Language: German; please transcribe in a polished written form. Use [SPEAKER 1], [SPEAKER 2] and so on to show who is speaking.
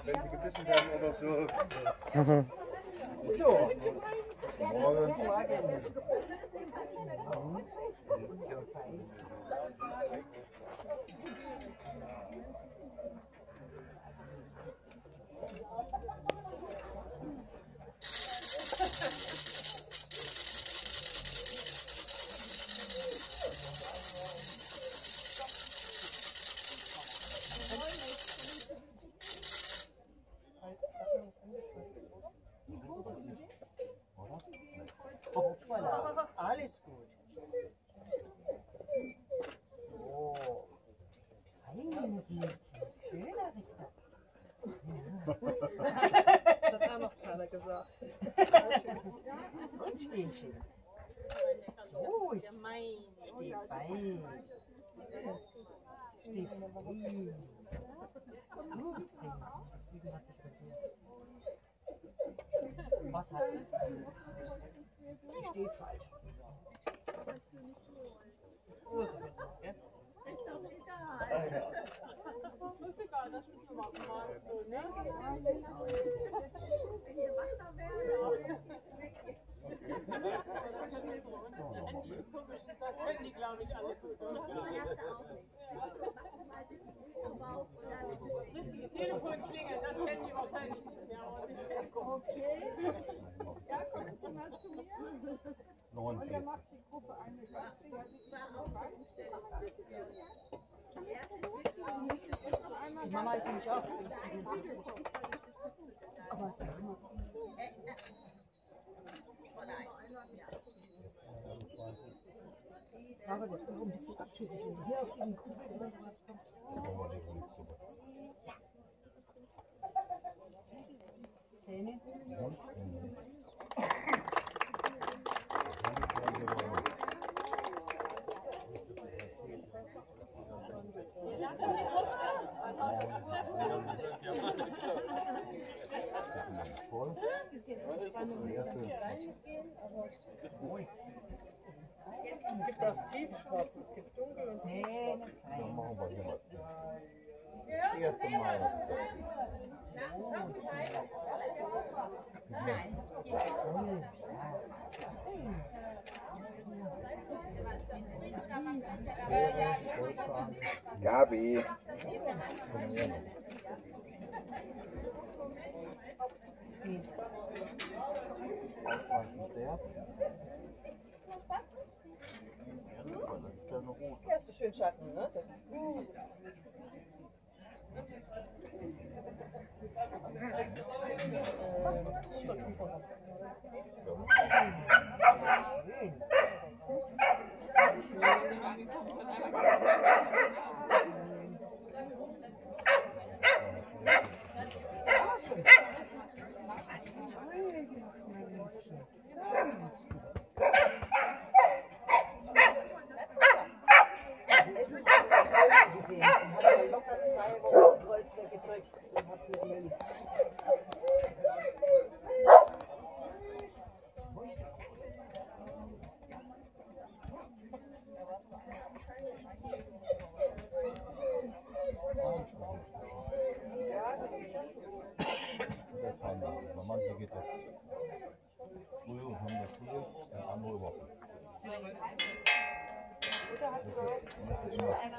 [SPEAKER 1] wenn sie gebissen werden oder so.
[SPEAKER 2] So.
[SPEAKER 1] Morgen.
[SPEAKER 2] Hoppala, alles gut. So. Feines Mädchen, schöner Richter.
[SPEAKER 3] Das hat auch noch keiner gesagt.
[SPEAKER 2] Und stehen schön. So ist steh fein. Steh fein. Gut, deswegen hat sich rasiert. Was hat sie? Sie steht falsch. So ist es mit noch, gell?
[SPEAKER 3] Das können die, glaube ich, alle gut. Das richtige Telefon klingelt, das kennen die wahrscheinlich nicht.
[SPEAKER 4] Okay. Ja, kommen Sie mal zu mir.
[SPEAKER 1] 49.
[SPEAKER 4] Und dann macht die Gruppe eine Gastgeberin.
[SPEAKER 2] Die Mama ist nämlich auch. Aber aber das ist auch ein bisschen abschüssig, wenn du hier auf diesen Kugel oder sowas kommst. Ja. Zähne.
[SPEAKER 1] Voll.
[SPEAKER 3] Es gibt auch tiefschwarz, es gibt dunkel und
[SPEAKER 2] Zähne.
[SPEAKER 1] Dann machen wir hier mal. Das erste Mal. Gabi.
[SPEAKER 3] Ja, ist so schön Schatten, ne? Das ist gut.
[SPEAKER 1] Manche geht das früh und haben das früh, andere überhaupt nicht.
[SPEAKER 3] Oder hat sie überhaupt?
[SPEAKER 1] Das ist immer